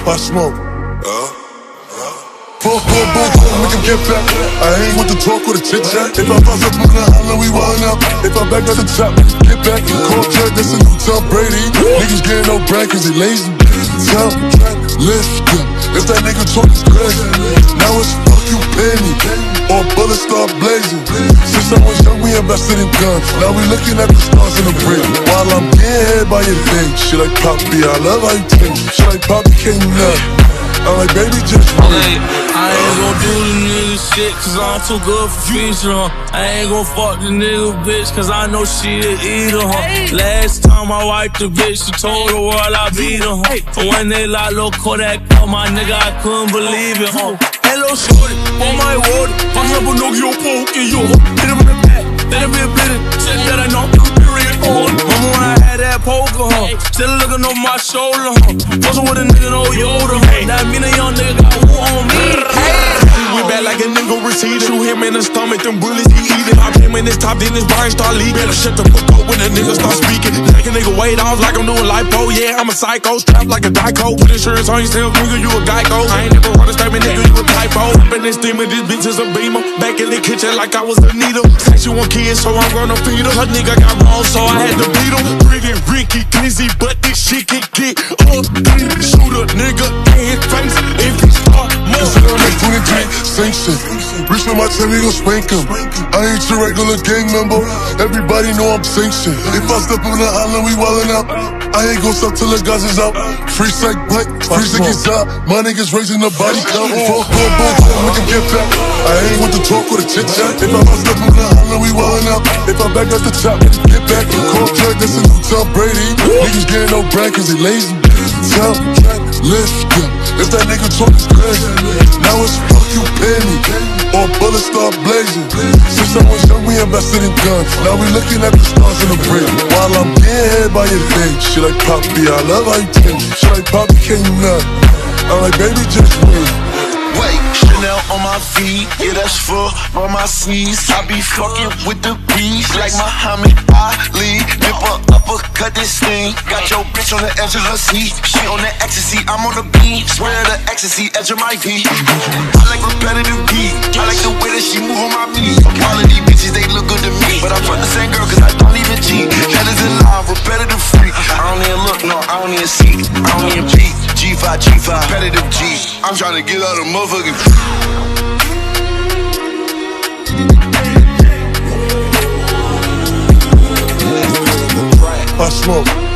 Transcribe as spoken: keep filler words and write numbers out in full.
I smoke. Fuck, fuck, fuck, fuck, make him get back. I ain't with the talk or the chit chat. If I pass up on the island, we wildin' out. If I back at the top, get back. Call track, that's a new Tom Brady. Niggas getting no brand cause they lazy. Tell, lift up. If that nigga talk is crazy, now it's fuck you pay me, or bullets start blazing. Since I was young, we invested in guns. Now we looking at the stars in the bridge. While I'm getting head by your thing. Shit like Poppy, I love how you think. Shit like Poppy came up. I'm like, baby, just okay, I ain't gon' do the nigga shit cause I'm too good for feature, huh? I ain't gon' fuck the nigga bitch cause I know she a eater, huh? Last time I wiped the bitch, she told the world I beat her, huh? And when they lock Lil Kodak up, my nigga, I couldn't believe it, huh? Hello, shorty, on my word, I'm a Pinocchio poke in you, hit him in the back, let him be a bleeding, shit that I know, period, on. Remember when I had that poker, huh? Still looking over my shoulder, huh? Fussing with a nigga, no Yoda, huh? That mean a young nigga got who on me. We back like a nigga receiver. Shoot him in the stomach, them bullets he eating. I came in his top, then his brain start leaking. Better shut the fuck up when the nigga start speaking. Take a nigga weight off like I'm doing lipo. Yeah, I'm a psycho, strapped like a Dyco. Put insurance on yourself, nigga, you a Geico. I ain't never run a statement, nigga, you a typo. Up in this steamer, this bitch is a beamer. Back in the kitchen like I was a needle. Say she want kids, so I'm gonna feed her. Her nigga got wrong, so I had to beat him. Pretty Ricky, Glizzy, but this shit can get up. Shoot a nigga in his face if he start moving. twenty-three, same shit. Reach with my ten, we gon' spank him. I ain't your regular gang member. Everybody know I'm sanctioned. If I step on the island, we wildin' out. I ain't gon' stop till the guys is out. Free psych bite, free sick is out. My niggas raising the body count. Fuck, fuck, fuck, fuck, make him get back. I ain't with the talk or the chit chat. If I step on the island, we wildin' out. If I back at the top, get back. Call track, that's a new Tom Brady. Niggas getting no brand cause they lazy. Tell, lift up. If that nigga talk is crazy, now it's fuck you pay me, or bullets start blazing. Since I was young, we invested in guns. Now we looking at the stars in the bridge. While I'm getting head by your thing. Shit like Poppy, I love how you think. Shit like Poppy came up. I'm like, baby, just wait. Wait, Chanel on my feet, yeah, that's for all my C's. I be fucking with the beast like Muhammad Ali. Dip her uppercut this thing. Got your bitch on the edge of her seat. She on the ecstasy, I'm on the beat. Swear the ecstasy, edge of my feet. I like repetitive beat. I like the way that she move on my beat. All of these bitches, they look good to me, but I fuck the same girl cause I don't even cheat. That is in line, repetitive freak. I don't even look, no, I don't even see. I don't even peek. G five, G five, repetitive G. I'm trying to get out of motherfucking. I smoke.